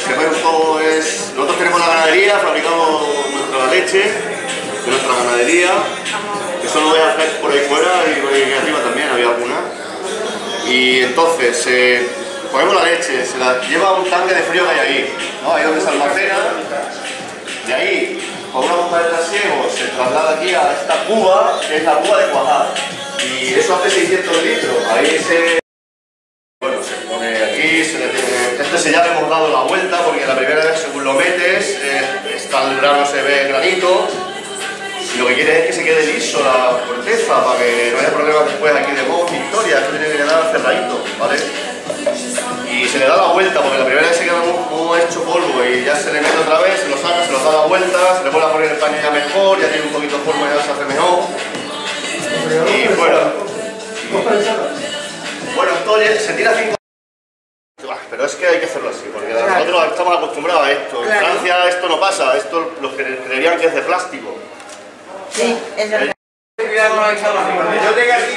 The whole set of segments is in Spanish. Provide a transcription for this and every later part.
Seferco es... Nosotros tenemos la ganadería, fabricamos nuestra leche de nuestra ganadería. Eso lo voy a hacer por ahí fuera y por ahí arriba también había alguna. Y entonces ponemos la leche, se la lleva a un tanque de frío que hay ahí, ¿no? Ahí donde se almacena. De ahí, con una bomba de trasiego, se traslada aquí a esta cuba, que es la cuba de cuajar. Y eso hace 600 litros. Ahí bueno, se pone aquí, este ya le hemos dado la vuelta porque la primera vez según lo metes, está el grano, se ve granito. Y lo que quiere es que se quede liso la corteza para que no haya problemas después aquí de voz y historia. Esto tiene que quedar cerradito, ¿vale? Y se le da la vuelta porque la primera vez se queda muy hecho polvo y ya se le mete otra vez, se lo saca, se lo da la vuelta, se le vuelve a poner el paño ya mejor, ya tiene un poquito de polvo y ya se hace mejor. Y bueno, esto se tira 5. Pero es que hay que hacerlo así, porque nosotros estamos acostumbrados a esto. En Francia esto no pasa, esto los que creerían que es de plástico. Sí, es verdad. Cuidado con la instalación. Yo tengo aquí.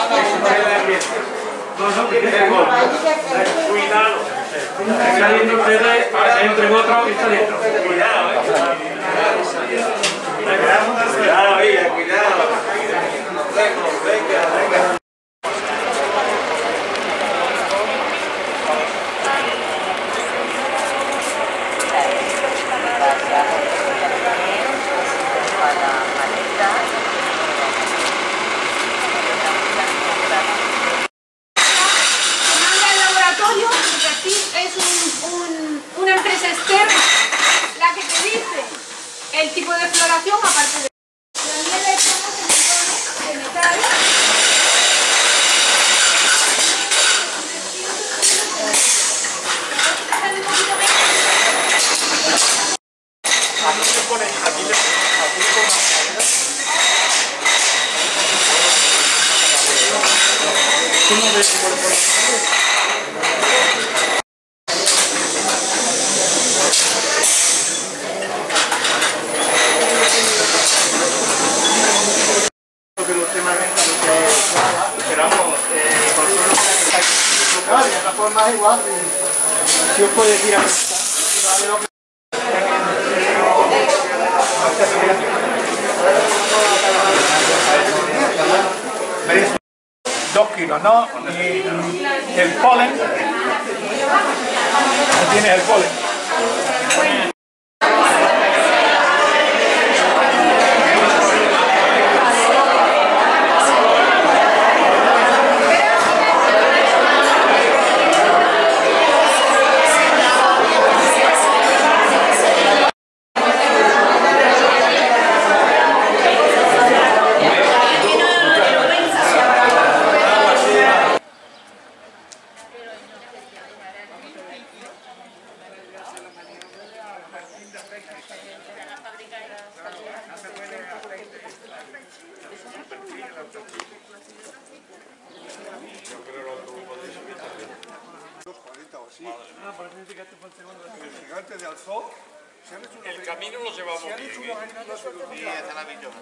Cuidado. Está viendo ustedes entre otros está dentro. Cuidado, cuidado, cuidado. Venga. Una empresa externa la que te dice el tipo de floración aparte de la miel le echamos en de metal. Más igual, si os puede decir a ¿veis? 2 kilos, ¿no? Y el polen, ahí tienes el polen. El camino lo llevamos bien. Sí, esta es la millona.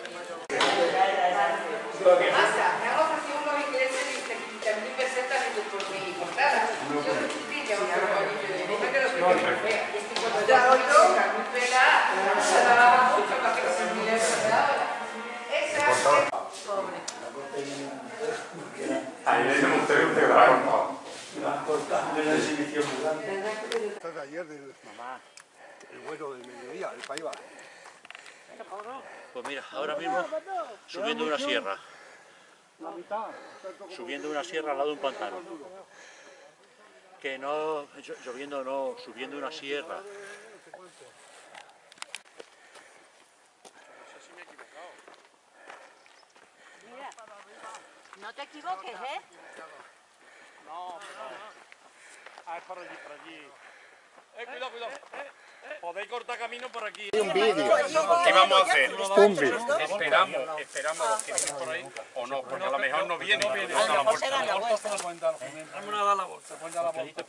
Lo que pasa, me han ofrecido unos ingleses de 15.000 pesetas por mi portada. Yo me fui que no me quedo sin fea. Y cuando ya oigo, muy pega, se daba mucho más que los 1.000 euros de ahora. Esa es pobre. Ahí le demostré un tegrado. La cortamos en la exhibición muy grande. Esta es de ayer de mamá. El vuelo del mediodía, el país va. Pues mira, ahora mismo subiendo una sierra. Subiendo una sierra al lado de un pantano. Que no, lloviendo no, subiendo una sierra. Mira, no te equivoques, ¿eh? No. Ah, es por allí, por allí. Cuidado, cuidado. Podéis cortar camino por aquí. Un vídeo. ¿Qué vamos a hacer? Un vídeo. Esperamos a los que vienen por ahí o no, porque a lo mejor no vienen. A lo mejor se dan la vuelta. Vamos a dar la bolsa, pon ya la bolsa.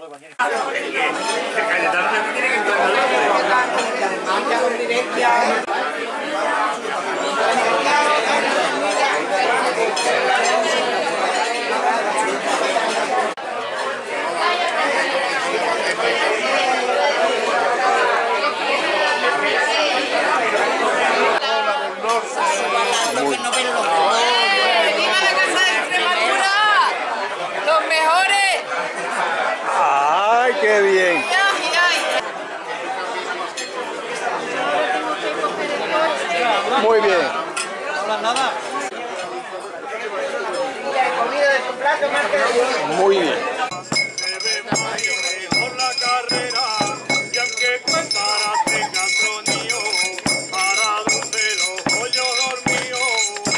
bien. Muy bien. Muy bien. Por la carrera, y aunque cuentaras tengan tronío, para dulce los pollos dormidos.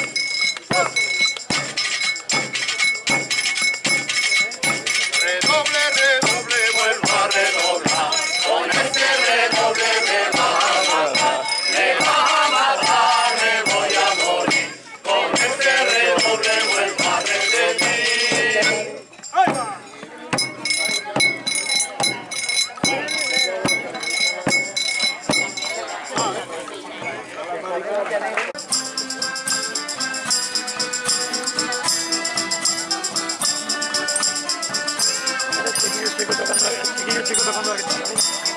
Redoble, redoble, vuelvo a redoblar, con este redoble me va a matar, me va a matar, me voy a morir, con este redoble vuelvo a repetir. ¡Ahí va! Chico tocando la guitarra.